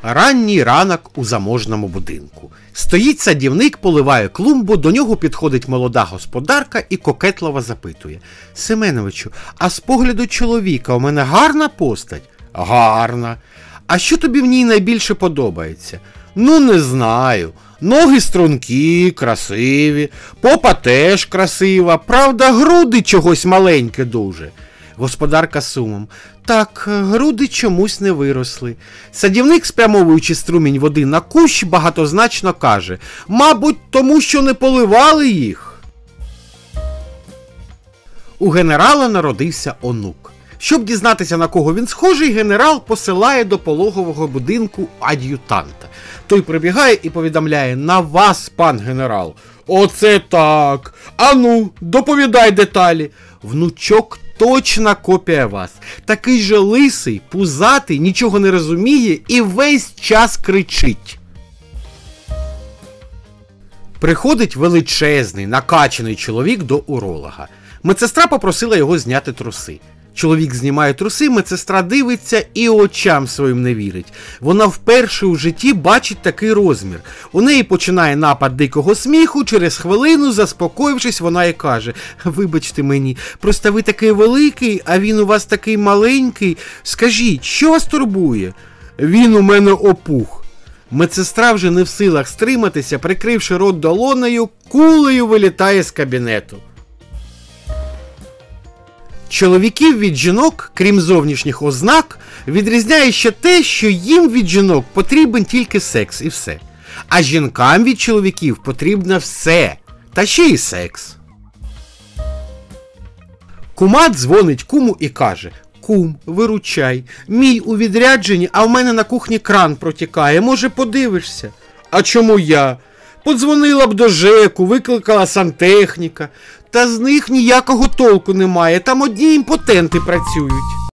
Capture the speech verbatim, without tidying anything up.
Ранній ранок у заможному будинку. Стоїть садівник, поливає клумбу, до нього підходить молода господарка і кокетливо запитує: «Семеновичу, а з погляду чоловіка у мене гарна постать?» «Гарна. А що тобі в ній найбільше подобається?» «Ну, не знаю. Ноги стрункі, красиві, попа теж красива, правда, груди чогось маленьке дуже». Господарка сумом: «Так, груди чомусь не виросли». Садівник, спрямовуючи струмінь води на кущ, багатозначно каже: «Мабуть, тому що не поливали їх». У генерала народився онук. Щоб дізнатися, на кого він схожий, генерал посилає до пологового будинку ад'ютанта. Той прибігає і повідомляє: «На вас, пан генерал». «Оце так! Ану, доповідай деталі». «Внучок точна копія вас. Такий же лисий, пузатий, нічого не розуміє і весь час кричить». Приходить величезний, накачаний чоловік до уролога. Медсестра попросила його зняти труси. Чоловік знімає труси, медсестра дивиться і очам своїм не вірить. Вона вперше у житті бачить такий розмір. У неї починає напад дикого сміху, через хвилину, заспокоївшись, вона і каже: «Вибачте мені, просто ви такий великий, а він у вас такий маленький. Скажіть, що вас турбує?» «Він у мене опух». Медсестра вже не в силах стриматися, прикривши рот долонею, кулею вилітає з кабінету. Чоловіків від жінок, крім зовнішніх ознак, відрізняє ще те, що їм від жінок потрібен тільки секс і все. А жінкам від чоловіків потрібно все, та ще й секс. Кума дзвонить куму і каже: «Кум, виручай, мій у відрядженні, а в мене на кухні кран протікає, може подивишся?» «А чому я? Подзвонила б до ЖЕКу, викликала сантехніка. Та з них ніякого толку немає, там одні імпотенти працюють».